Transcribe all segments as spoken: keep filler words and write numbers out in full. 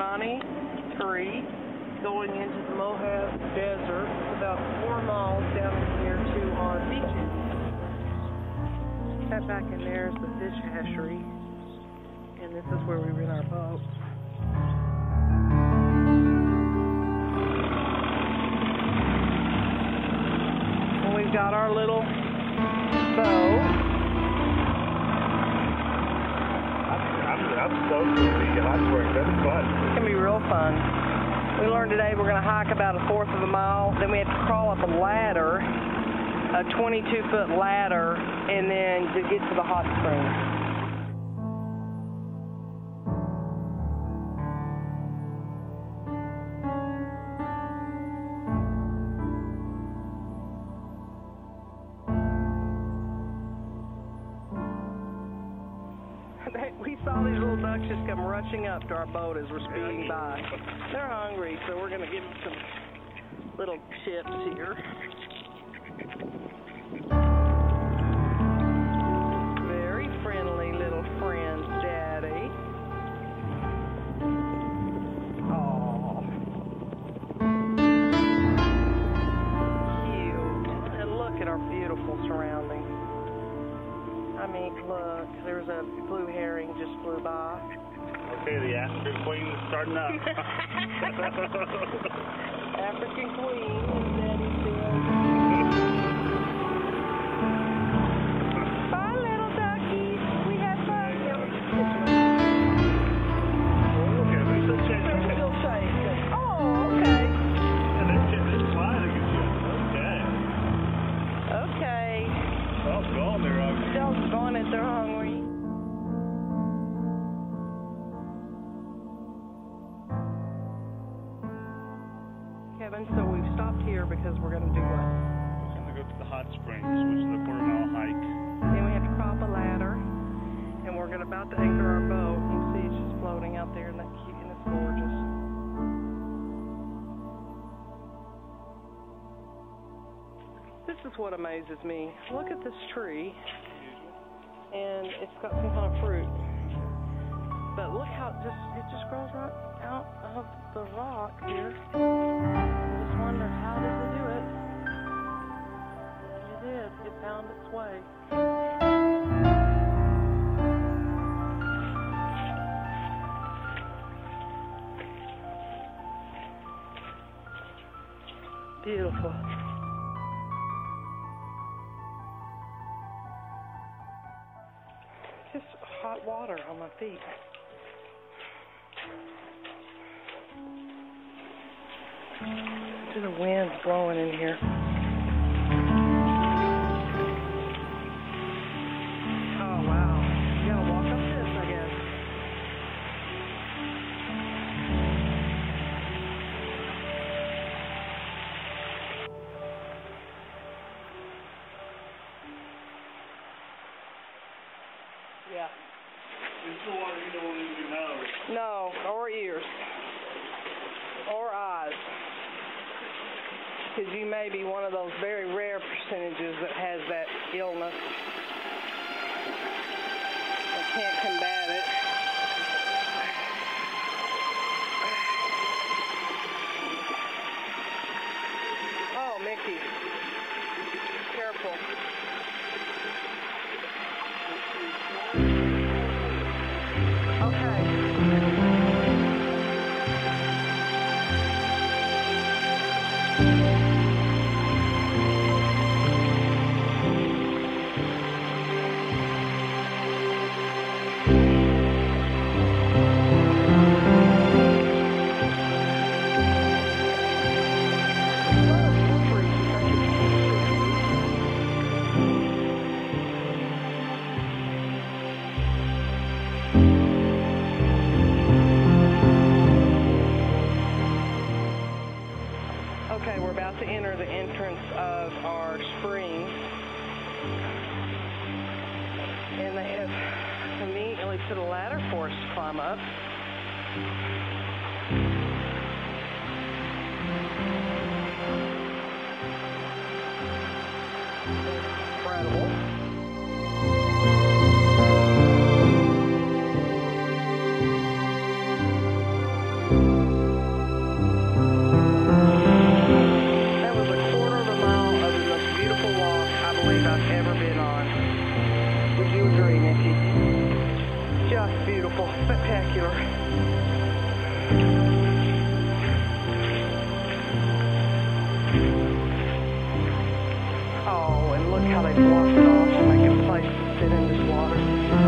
Ronnie Tree going into the Moab Desert. It's about four miles down from here to our beaches. That back in there is the fish hatchery, and this is where we rent our boat. And we've got our little boat. I'm stoked to see hot springs. That's fun. It's going to be real fun. We learned today we're going to hike about a fourth of a mile. Then we have to crawl up a ladder, a twenty-two foot ladder, and then to get to the hot springs. We saw these little ducks just come rushing up to our boat as we're speeding by. They're hungry, so we're going to give them some little chips here. Very friendly little friends, Daddy. Aww. Cute. And look at our beautiful surroundings. I mean, look, there's a blue herring just flew by. Okay, the African queen is starting up. African queen, Daddy said. Bye, little duckies. We had fun. Okay, there's a chick. They're still shaking. Oh, okay. And this chick is smiling at you. Okay. Okay. Oh, go on there, Roger. Doggone it, they're hungry. Kevin, so we've stopped here because we're going to do what? We're going to go to the hot springs, which is a quarter mile hike. Then we have to crop a ladder, and we're going to about to anchor our boat. You can see it's just floating out there, and that cute, and it's gorgeous. This is what amazes me. Look at this tree, and it's got some kind of fruit. But look how it just it just grows right out of the rock here. I just wonder, how did it do it? It did. It found its way. Beautiful. Just hot water on my feet. The wind's blowing in here. Oh, wow. You gotta walk up this, I guess. Yeah. This is the water you don't want to use your nose. No, or ears. Or eyes. Because you may be one of those very rare percentages that has that illness. I can't combat it. Oh, Mickey. Careful. Okay. Okay, we're about to enter the entrance of our spring, and they have immediately put a ladder for us to climb up. Incredible. Thank you. wave I've ever been on. Would you agree, Nikki? Just beautiful, spectacular. Oh, and look how they blocked it off to make a place to sit in this water.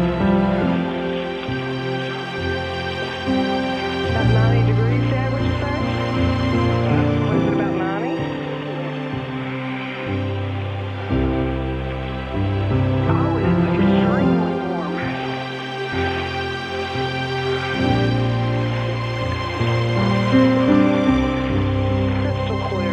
About ninety degrees, Dad, what'd you say? What is it, about ninety? Oh, it is extremely warm. Crystal clear.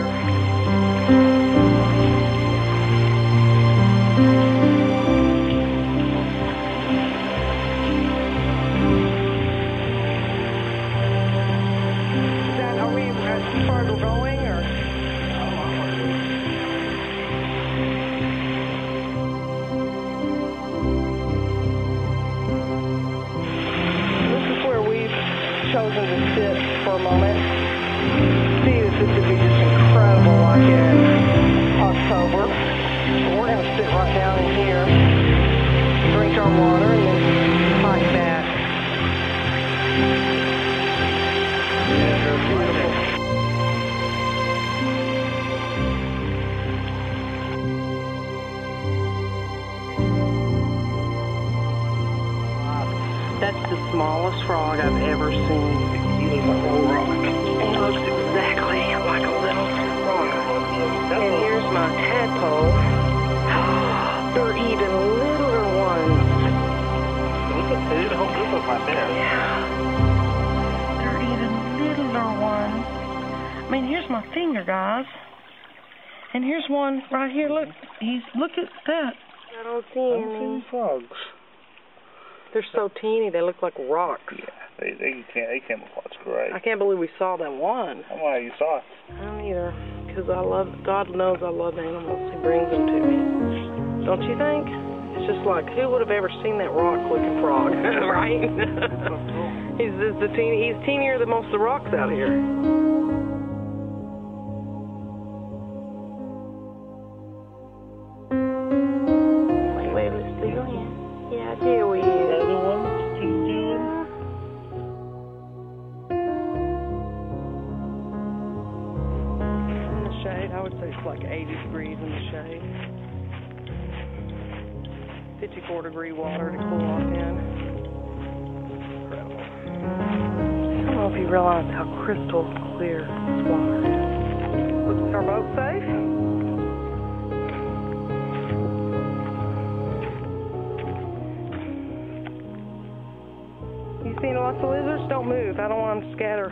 Chosen to sit for a moment. See if this would be just incredible like in October. So we're going to sit right down in here, drink our water, and then hike back. Yeah, they're beautiful. That's the smallest frog I've ever seen. He looks like a little rock. He looks exactly like a little frog. And here's my tadpole. They're even littler ones. Look at the whole group of right there. Yeah. They're even littler ones. I mean, here's my finger, guys. And here's one right here. Look, he's look at that. I don't see I don't see any frogs. They're so teeny, they look like rocks. Yeah, they they can't they camouflage great. I can't believe we saw that one. I'm glad you saw it. I don't either, because I love, God knows I love animals. He brings them to me. Don't you think? It's just like, who would have ever seen that rock-looking frog, right? he's just the teeny, he's teenier than most of the rocks out here. Wait, wait, let's do it again. Yeah, there we is. Other ones, keep doing. In the shade, I would say it's like eighty degrees in the shade. fifty-four degree water to cool off in. Incredible. I don't know if you realize how crystal clear this water is. Is our boat safe? You seen lots of lizards? Don't move. I don't want them to scatter.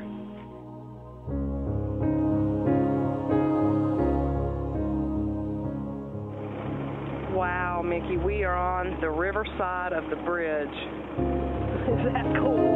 Wow, Mickey, we are on the riverside of the bridge. Is that cool?